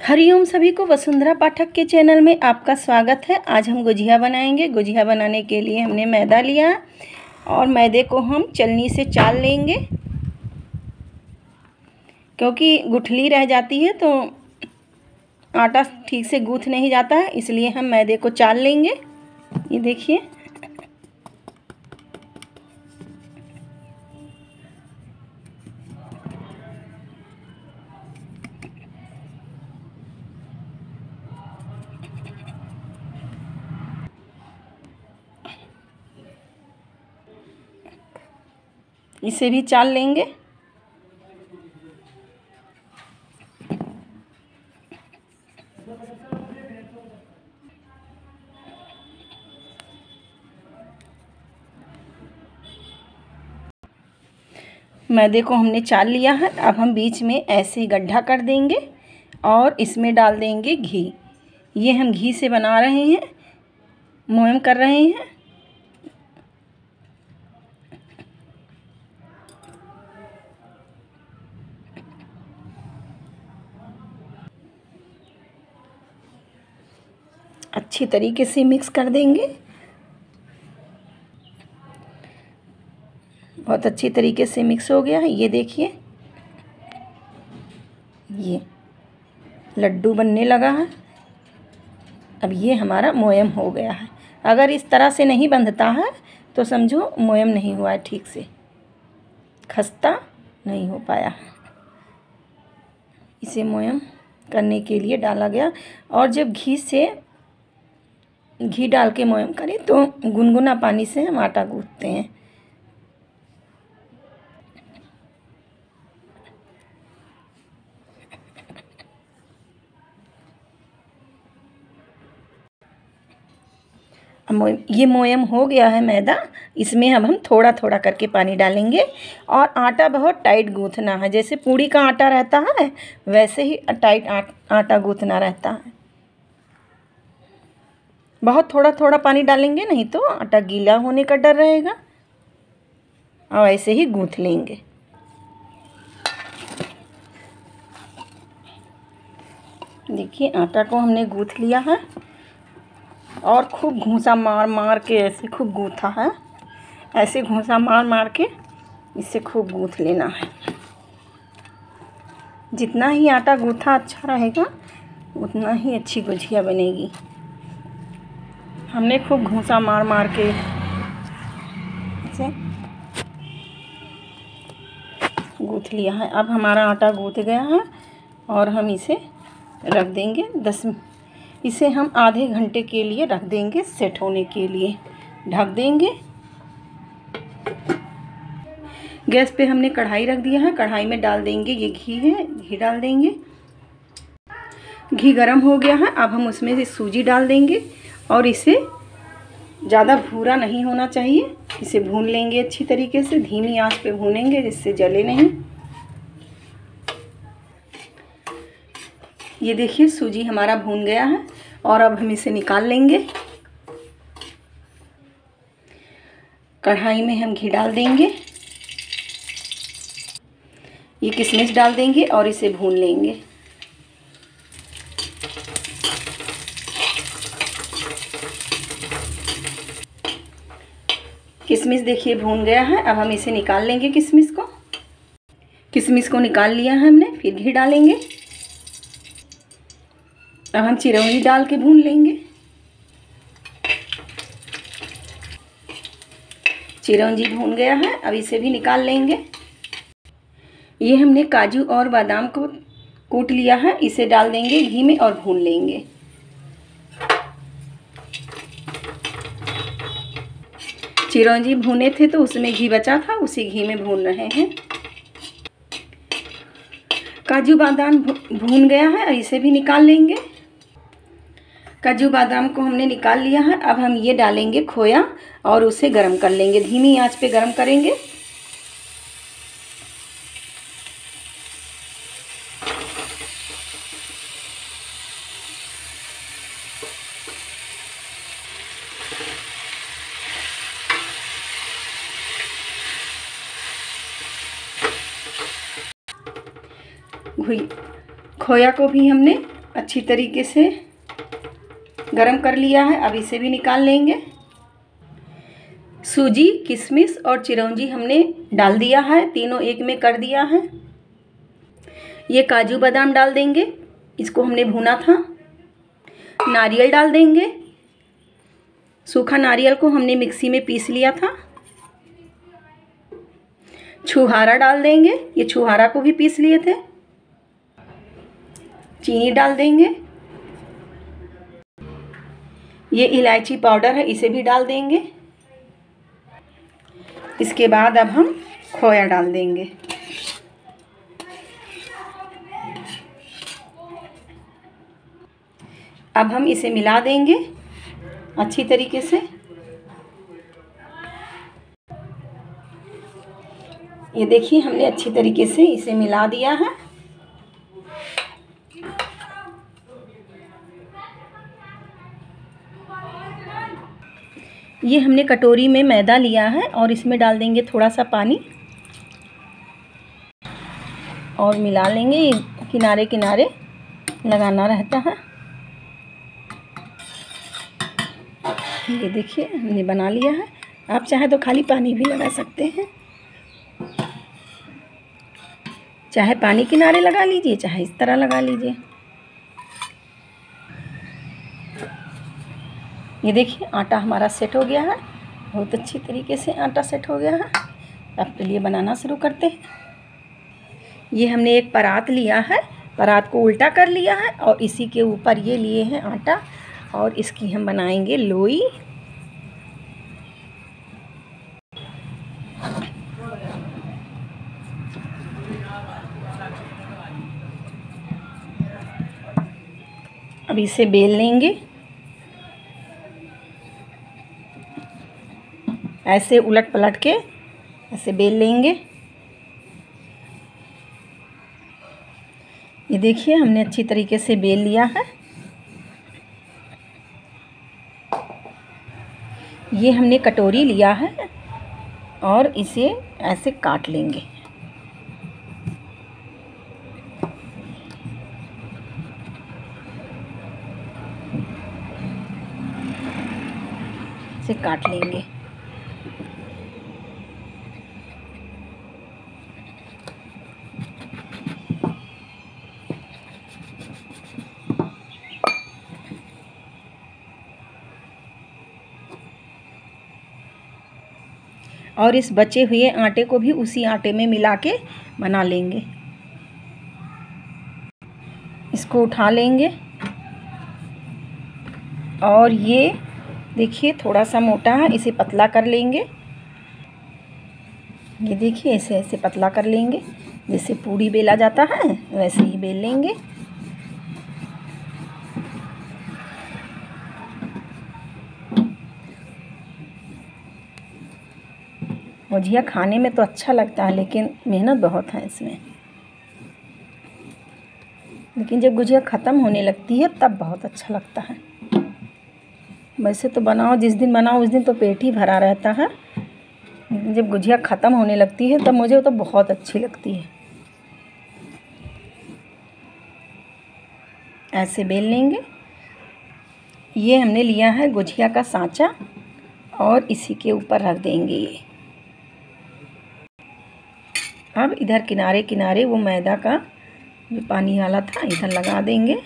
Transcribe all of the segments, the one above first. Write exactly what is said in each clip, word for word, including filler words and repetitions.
हरिओम सभी को, वसुंधरा पाठक के चैनल में आपका स्वागत है। आज हम गुजिया बनाएंगे। गुजिया बनाने के लिए हमने मैदा लिया और मैदे को हम चलनी से चाल लेंगे, क्योंकि गुठली रह जाती है तो आटा ठीक से गूँथ नहीं जाता है, इसलिए हम मैदे को चाल लेंगे। ये देखिए, इसे भी चाल लेंगे। मैदे को हमने चाल लिया है। अब हम बीच में ऐसे गड्ढा कर देंगे और इसमें डाल देंगे घी। ये हम घी से बना रहे हैं, मोयम कर रहे हैं। अच्छी तरीके से मिक्स कर देंगे। बहुत अच्छी तरीके से मिक्स हो गया है। ये देखिए, ये लड्डू बनने लगा है। अब ये हमारा मोयम हो गया है। अगर इस तरह से नहीं बंधता है तो समझो मोयम नहीं हुआ है, ठीक से खस्ता नहीं हो पाया है। इसे मोयम करने के लिए डाला गया। और जब घी से घी डाल के मोयम करें तो गुनगुना पानी से हम आटा गूँथते हैं। ये मोयम हो गया है मैदा। इसमें अब हम थोड़ा थोड़ा करके पानी डालेंगे और आटा बहुत टाइट गूँथना है। जैसे पूड़ी का आटा रहता है वैसे ही टाइट आटा गूँथना रहता है। बहुत थोड़ा थोड़ा पानी डालेंगे, नहीं तो आटा गीला होने का डर रहेगा। और ऐसे ही गूँथ लेंगे। देखिए, आटा को हमने गूँथ लिया है और खूब घूंसा मार मार के ऐसे खूब गूँथा है। ऐसे घूंसा मार मार के इसे खूब गूँथ लेना है। जितना ही आटा गूँथा अच्छा रहेगा उतना ही अच्छी गुजिया बनेगी। हमने खूब घूंसा मार मार के इसे गूँथ लिया है। अब हमारा आटा गूँथ गया है और हम इसे रख देंगे दस इसे हम आधे घंटे के लिए रख देंगे सेट होने के लिए। ढक देंगे। गैस पे हमने कढ़ाई रख दिया है। कढ़ाई में डाल देंगे, ये घी है, घी डाल देंगे। घी गरम हो गया है। अब हम उसमें से सूजी डाल देंगे और इसे ज़्यादा भूरा नहीं होना चाहिए। इसे भून लेंगे अच्छी तरीके से, धीमी आंच पे भूनेंगे जिससे जले नहीं। ये देखिए, सूजी हमारा भून गया है और अब हम इसे निकाल लेंगे। कढ़ाई में हम घी डाल देंगे, ये किशमिश डाल देंगे और इसे भून लेंगे। किशमिश देखिए भून गया है। अब हम इसे निकाल लेंगे। किशमिश को किशमिश को निकाल लिया है हमने। फिर घी डालेंगे। अब हम चिरौंजी डाल के भून लेंगे। चिरौंजी भून गया है। अब इसे भी निकाल लेंगे। ये हमने काजू और बादाम को कूट लिया है, इसे डाल देंगे घी में और भून लेंगे। चिरौंजी भुने थे तो उसमें घी बचा था, उसी घी में भून रहे हैं। काजू बादाम भून गया है और इसे भी निकाल लेंगे। काजू बादाम को हमने निकाल लिया है। अब हम ये डालेंगे खोया और उसे गरम कर लेंगे। धीमी आंच पे गरम करेंगे। खोया को भी हमने अच्छी तरीके से गरम कर लिया है। अब इसे भी निकाल लेंगे। सूजी, किशमिश और चिरौंजी हमने डाल दिया है, तीनों एक में कर दिया है। ये काजू बादाम डाल देंगे, इसको हमने भुना था। नारियल डाल देंगे, सूखा नारियल को हमने मिक्सी में पीस लिया था। छुहारा डाल देंगे, ये छुहारा को भी पीस लिए थे। चीनी डाल देंगे, ये इलायची पाउडर है, इसे भी डाल देंगे। इसके बाद अब हम खोया डाल देंगे। अब हम इसे मिला देंगे अच्छी तरीके से। ये देखिए हमने अच्छी तरीके से इसे मिला दिया है। ये हमने कटोरी में मैदा लिया है और इसमें डाल देंगे थोड़ा सा पानी और मिला लेंगे। किनारे किनारे लगाना रहता है। ये देखिए हमने बना लिया है। आप चाहे तो खाली पानी भी लगा सकते हैं, चाहे पानी किनारे लगा लीजिए, चाहे इस तरह लगा लीजिए। ये देखिए आटा हमारा सेट हो गया है, बहुत अच्छी तरीके से आटा सेट हो गया है। अब चलिए बनाना शुरू करते हैं। ये हमने एक परात लिया है, परात को उल्टा कर लिया है और इसी के ऊपर ये लिए हैं आटा और इसकी हम बनाएंगे लोई। अब इसे बेल लेंगे, ऐसे उलट पलट के ऐसे बेल लेंगे। ये देखिए हमने अच्छी तरीके से बेल लिया है। ये हमने कटोरी लिया है और इसे ऐसे काट लेंगे। इसे काट लेंगे। और इस बचे हुए आटे को भी उसी आटे में मिला के बना लेंगे। इसको उठा लेंगे और ये देखिए थोड़ा सा मोटा है, इसे पतला कर लेंगे। ये देखिए ऐसे ऐसे पतला कर लेंगे, जैसे पूड़ी बेला जाता है वैसे ही बेल लेंगे। गुजिया खाने में तो अच्छा लगता है लेकिन मेहनत बहुत है इसमें। लेकिन जब गुजिया ख़त्म होने लगती है तब बहुत अच्छा लगता है। वैसे तो बनाओ जिस दिन बनाओ उस दिन तो पेट ही भरा रहता है, लेकिन जब गुजिया ख़त्म होने लगती है तब मुझे तो बहुत अच्छी लगती है। ऐसे बेल लेंगे। ये हमने लिया है गुजिया का सांचा और इसी के ऊपर रख देंगे ये। अब इधर किनारे किनारे वो मैदा का जो पानी वाला था इधर लगा देंगे,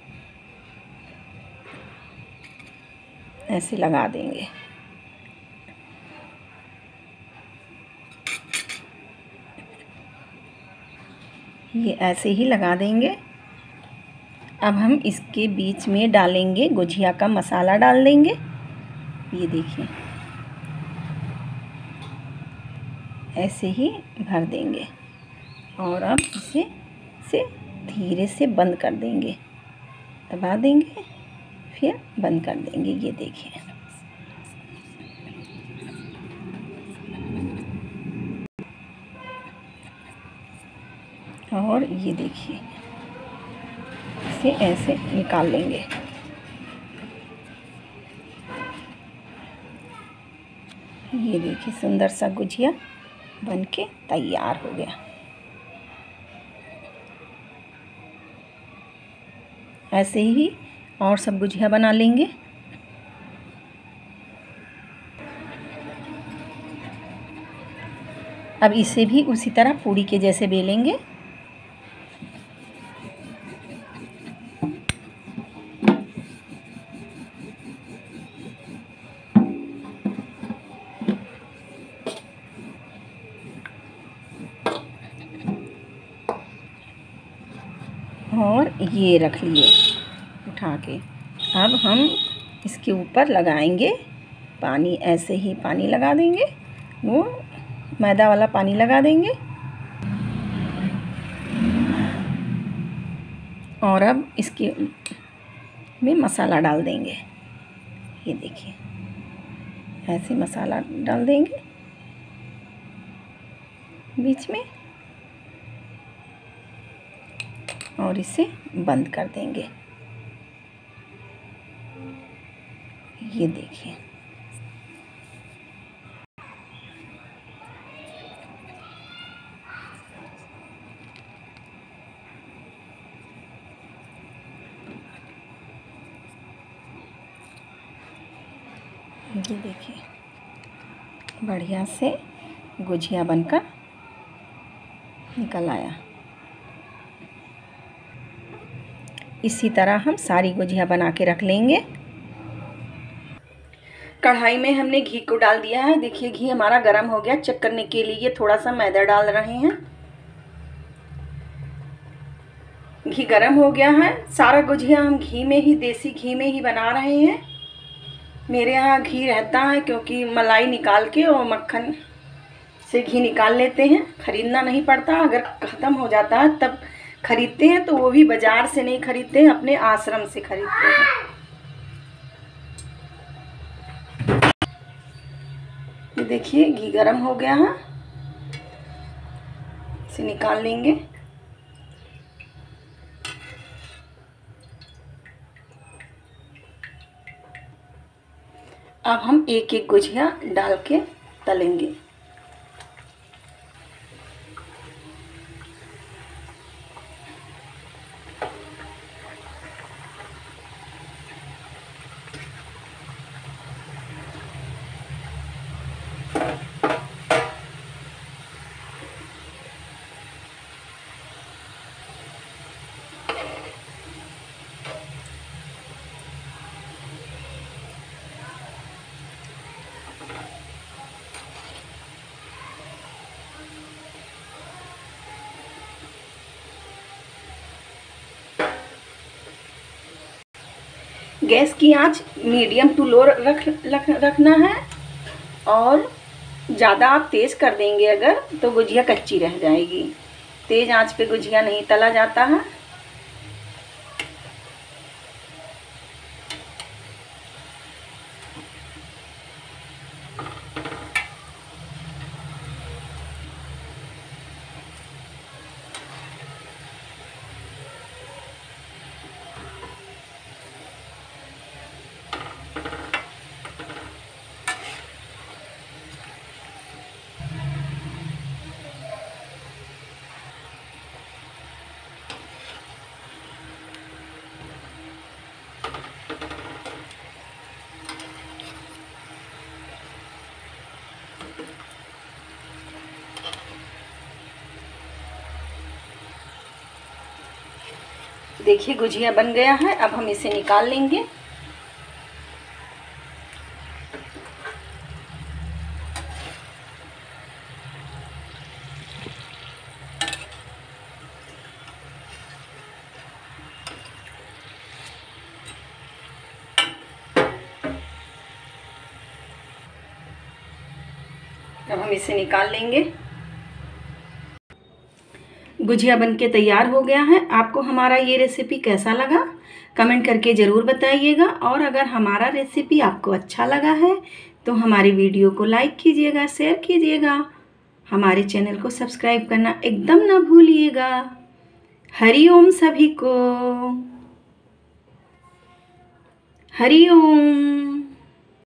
ऐसे लगा देंगे। ये ऐसे ही लगा देंगे। अब हम इसके बीच में डालेंगे गुजिया का मसाला डाल देंगे। ये देखिए ऐसे ही भर देंगे और अब इसे से धीरे से बंद कर देंगे, दबा देंगे फिर बंद कर देंगे। ये देखिए और ये देखिए इसे ऐसे निकाल लेंगे। ये देखिए सुंदर सा गुजिया बनके तैयार हो गया। ऐसे ही और सब गुजिया बना लेंगे। अब इसे भी उसी तरह पूड़ी के जैसे बेलेंगे। और ये रख लिए उठा के। अब हम इसके ऊपर लगाएंगे पानी, ऐसे ही पानी लगा देंगे, वो मैदा वाला पानी लगा देंगे। और अब इसके में मसाला डाल देंगे। ये देखिए, ऐसे मसाला डाल देंगे बीच में और इसे बंद कर देंगे। ये देखिए, ये देखिए बढ़िया से गुजिया बनकर निकल आया। इसी तरह हम सारी गुजिया बना के रख लेंगे। कढ़ाई में हमने घी को डाल दिया है। देखिए घी हमारा गर्म हो गया। चेक करने के लिए थोड़ा सा मैदा डाल रहे हैं। घी गर्म हो गया है। सारा गुजिया हम घी में ही, देसी घी में ही बना रहे हैं। मेरे यहाँ घी रहता है क्योंकि मलाई निकाल के और मक्खन से घी निकाल लेते हैं, खरीदना नहीं पड़ता। अगर ख़त्म हो जाता है तब खरीदते हैं, तो वो भी बाज़ार से नहीं खरीदते हैं, अपने आश्रम से खरीदते हैं। ये देखिए घी गरम हो गया है, इसे निकाल लेंगे। अब हम एक एक गुजिया डाल के तलेंगे। गैस की आंच मीडियम टू लो रख, रख रखना है, और ज़्यादा आप तेज़ कर देंगे अगर तो गुजिया कच्ची रह जाएगी। तेज़ आंच पे गुजिया नहीं तला जाता है। देखिए गुजिया बन गया है। अब हम इसे निकाल लेंगे। अब हम इसे निकाल लेंगे। गुजिया बनके तैयार हो गया है। आपको हमारा ये रेसिपी कैसा लगा कमेंट करके ज़रूर बताइएगा। और अगर हमारा रेसिपी आपको अच्छा लगा है तो हमारी वीडियो को लाइक कीजिएगा, शेयर कीजिएगा, हमारे चैनल को सब्सक्राइब करना एकदम ना भूलिएगा। हरि ओम सभी को, हरि ओम।